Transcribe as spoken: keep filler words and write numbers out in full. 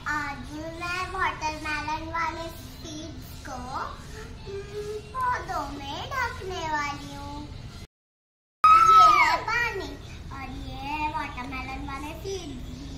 आज मैं वाटरमेलन वाले सीड्स को पौधों में ढकने वाली हूँ। ये है पानी और ये है वाटरमेलन वाले सीड्स।